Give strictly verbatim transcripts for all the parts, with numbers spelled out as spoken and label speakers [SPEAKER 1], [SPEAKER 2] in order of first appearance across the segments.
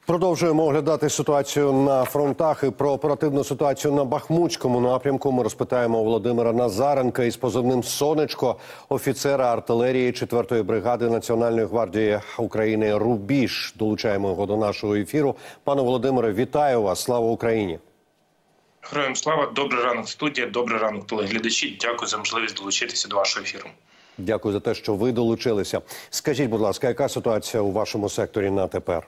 [SPEAKER 1] Продовжуємо оглядати ситуацію на фронтах і про оперативну ситуацію на Бахмутському напрямку. Ми розпитаємо Володимира Назаренка із позивним «Сонечко», офіцера артилерії четвертої бригади Національної гвардії України «Рубіж». Долучаємо його до нашого ефіру. Пане Володимире, вітаю вас! Слава Україні!
[SPEAKER 2] Героям слава! Добрий ранок, студія, добрий ранок, телеглядачі. Дякую за можливість долучитися до вашого ефіру.
[SPEAKER 1] Дякую за те, що ви долучилися. Скажіть, будь ласка, яка ситуація у вашому секторі на тепер?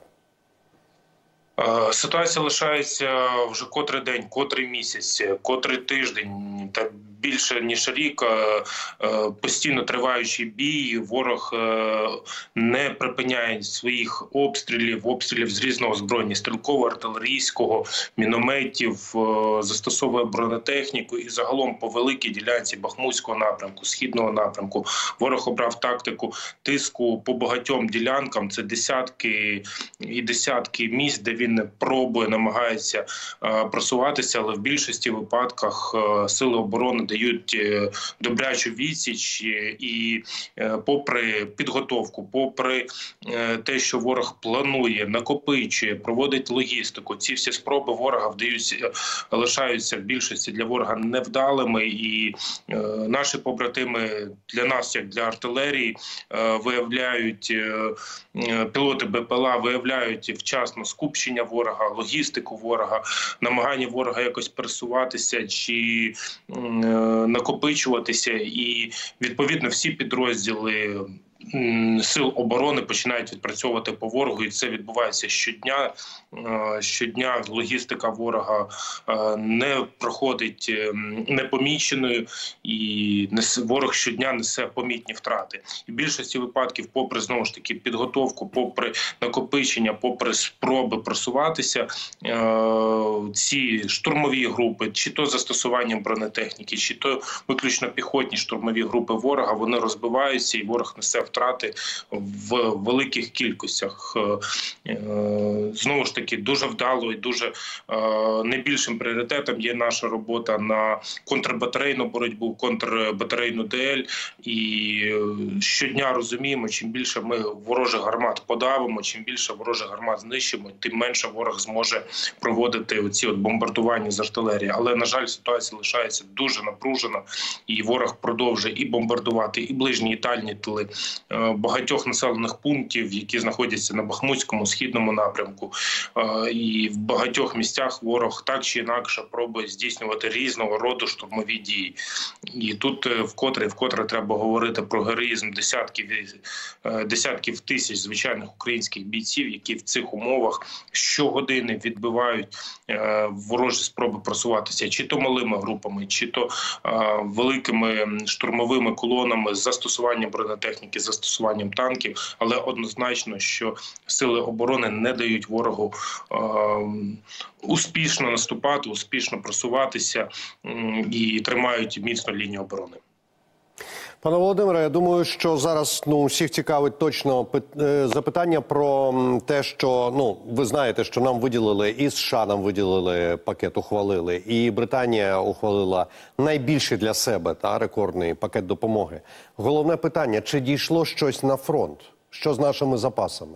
[SPEAKER 2] Ситуація лишається вже котрий день, котрий місяць, котрий тиждень та більше ніж рік постійно триваючий бій. Ворог не припиняє своїх обстрілів, обстрілів з різного озброєння: стрілкового, артилерійського, мінометів, застосовує бронетехніку і загалом по великій ділянці Бахмутського напрямку, Східного напрямку. Ворог обрав тактику тиску по багатьом ділянкам. Це десятки і десятки місць, де він пробує, намагається просуватися, але в більшості випадках сили оборони дають добрячу відсіч. І попри підготовку, попри те, що ворог планує, накопичує, проводить логістику, ці всі спроби ворога вдаються, лишаються в більшості для ворога невдалими. І наші побратими для нас, як для артилерії, виявляють, пілоти БПЛА виявляють вчасно скупчення ворога, логістику ворога, намагання ворога якось пересуватися чи накопичуватися. І відповідно всі підрозділи сил оборони починають відпрацьовувати по ворогу, і це відбувається щодня. Щодня логістика ворога не проходить непоміченою, і ворог щодня несе помітні втрати. І в більшості випадків, попри знову ж таки підготовку, попри накопичення, попри спроби просуватися, ці штурмові групи, чи то застосуванням бронетехніки, чи то виключно піхотні штурмові групи ворога, вони розбиваються, і ворог несе втрати в великих кількостях. Знову ж таки, дуже вдало і дуже найбільшим пріоритетом є наша робота на контрбатарейну боротьбу, контрбатарейну ДЛ. І щодня розуміємо, чим більше ми ворожих гармат подавимо, чим більше ворожих гармат знищимо, тим менше ворог зможе проводити оці от бомбардування з артилерії. Але, на жаль, ситуація лишається дуже напружена, і ворог продовжує і бомбардувати, і ближні, і дальні тили багатьох населених пунктів, які знаходяться на Бахмутському, Східному напрямку. І в багатьох місцях ворог так чи інакше пробує здійснювати різного роду штурмові дії. І тут вкотре, вкотре треба говорити про героїзм десятків, десятків тисяч звичайних українських бійців, які в цих умовах щогодини відбивають ворожі спроби просуватися чи то малими групами, чи то великими штурмовими колонами з застосуванням бронетехніки, з застосуванням танків. Але однозначно, що сили оборони не дають ворогу е, успішно наступати, успішно просуватися і тримають міцно лінію оборони.
[SPEAKER 1] Пане Володимире, я думаю, що зараз ну, всіх цікавить точно запитання про те, що, ну, ви знаєте, що нам виділили, і США нам виділили пакет, ухвалили, і Британія ухвалила найбільший для себе, та, рекордний пакет допомоги. Головне питання, чи дійшло щось на фронт? Що з нашими запасами?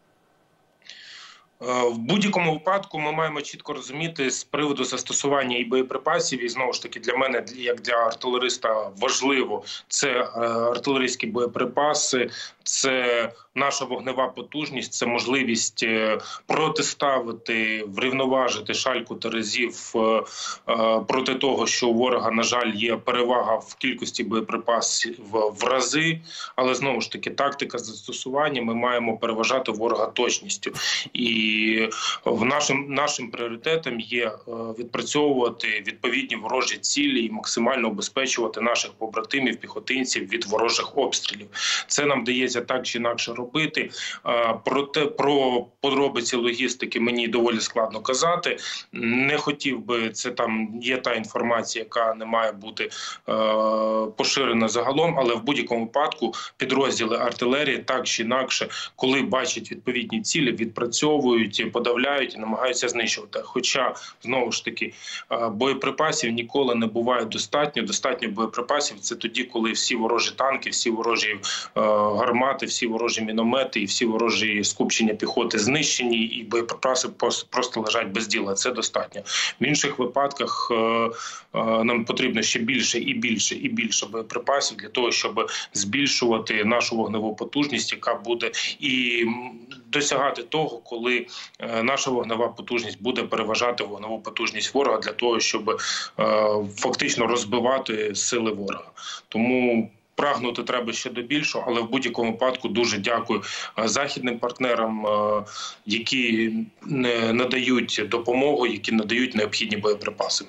[SPEAKER 2] В будь-якому випадку ми маємо чітко розуміти з приводу застосування і боєприпасів, і знову ж таки для мене, як для артилериста, важливо – це артилерійські боєприпаси, це наша вогнева потужність, це можливість протиставити, врівноважити шальку терезів проти того, що у ворога, на жаль, є перевага в кількості боєприпасів в рази, але знову ж таки тактика застосування, ми маємо переважати ворога точністю. І в нашим, нашим пріоритетом є відпрацьовувати відповідні ворожі цілі і максимально обезпечувати наших побратимів, піхотинців від ворожих обстрілів. Це нам дається так чи інакше робити. Про те, про подробиці логістики мені доволі складно казати. Не хотів би, це там є та інформація, яка не має бути е, поширена загалом, але в будь-якому випадку підрозділи артилерії так чи інакше, коли бачать відповідні цілі, відпрацьовують стримують, подавляють і намагаються знищувати. Хоча, знову ж таки, боєприпасів ніколи не буває достатньо. Достатньо боєприпасів – це тоді, коли всі ворожі танки, всі ворожі гармати, всі ворожі міномети і всі ворожі скупчення піхоти знищені, і боєприпаси просто лежать без діла. Це достатньо. В інших випадках нам потрібно ще більше і більше і більше боєприпасів для того, щоб збільшувати нашу вогневу потужність, яка буде і досягати того, коли наша вогнева потужність буде переважати вогневу потужність ворога для того, щоб фактично розбивати сили ворога. Тому прагнути треба ще до більшого, але в будь-якому випадку дуже дякую західним партнерам, які надають допомогу, які надають необхідні боєприпаси.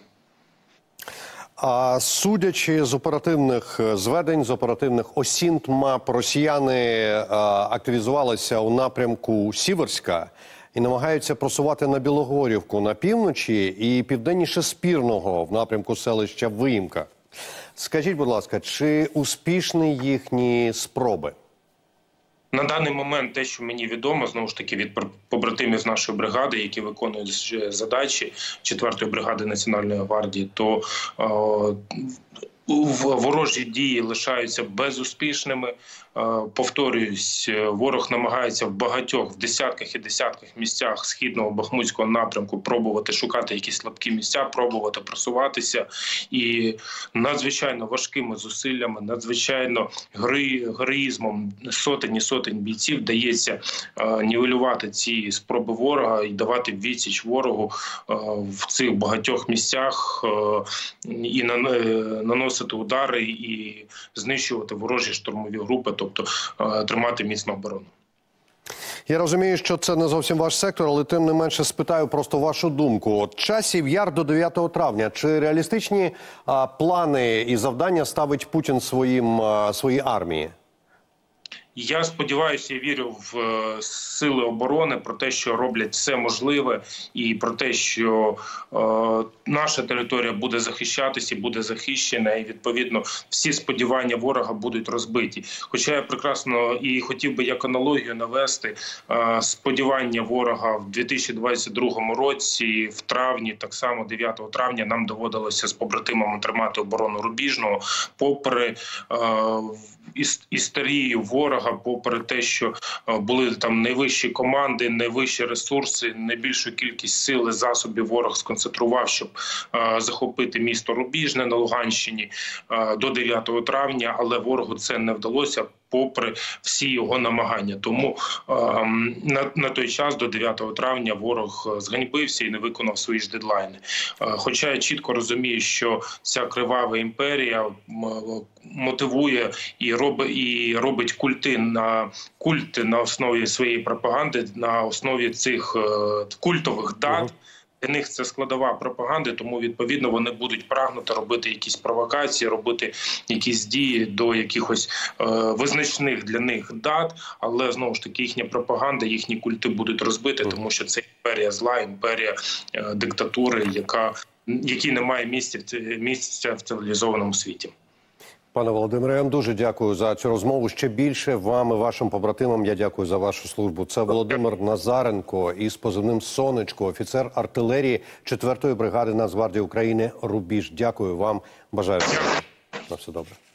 [SPEAKER 1] А судячи з оперативних зведень, з оперативних осінт мап, росіяни активізувалися у напрямку Сіверська і намагаються просувати на Білогорівку на півночі і південніше Спірного в напрямку селища Виїмка. Скажіть, будь ласка, чи успішні їхні спроби?
[SPEAKER 2] На даний момент те, що мені відомо, знову ж таки, від побратимів з нашої бригади, які виконують задачі четвертої бригади Національної гвардії, то е ворожі дії лишаються безуспішними. Повторююсь, ворог намагається в багатьох, в десятках і десятках місцях східного Бахмутського напрямку пробувати шукати якісь слабкі місця, пробувати просуватися. І надзвичайно важкими зусиллями, надзвичайно героїзмом сотень і сотень бійців вдається нівелювати ці спроби ворога і давати відсіч ворогу в цих багатьох місцях і наносити удари і знищувати ворожі штурмові групи, тобто тримати міцну оборону.
[SPEAKER 1] Я розумію, що це не зовсім ваш сектор, але тим не менше спитаю просто вашу думку. От Часів Яр до дев'ятого травня. Чи реалістичні а, плани і завдання ставить Путін своїм, а, своїй армії?
[SPEAKER 2] Я сподіваюся і вірю в сили оборони, про те, що роблять все можливе, і про те, що е, наша територія буде захищатися, буде захищена, і відповідно всі сподівання ворога будуть розбиті. Хоча я прекрасно і хотів би як аналогію навести е, сподівання ворога в дві тисячі двадцять другому році, в травні, так само дев'ятого травня, нам доводилося з побратимами тримати оборону Рубіжного, попри е, істерію ворога, попри те, що були там найвищі команди, найвищі ресурси, найбільшу кількість сил і засобів ворог сконцентрував, щоб е, захопити місто Рубіжне на Луганщині е, до дев'ятого травня, але ворогу це не вдалося, попри всі його намагання. Тому е, на, на той час, до дев'ятого травня, ворог зганьбився і не виконав свої ж дедлайни. Е, хоча я чітко розумію, що ця кривава імперія мотивує і робить, і робить культи на культи на основі своєї пропаганди, на основі цих е, культових дат. Для них це складова пропаганди, тому, відповідно, вони будуть прагнути робити якісь провокації, робити якісь дії до якихось е, визначних для них дат, але, знову ж таки, їхня пропаганда, їхні культи будуть розбиті, тому що це імперія зла, імперія е, диктатури, яка, якій немає місця, місця в цивілізованому світі.
[SPEAKER 1] Пане Володимире, я вам дуже дякую за цю розмову. Ще більше вам і вашим побратимам я дякую за вашу службу. Це Володимир Назаренко із позивним «Сонечко», офіцер артилерії четвертої бригади Нацгвардії України «Рубіж». Дякую вам. Бажаю. На все добре.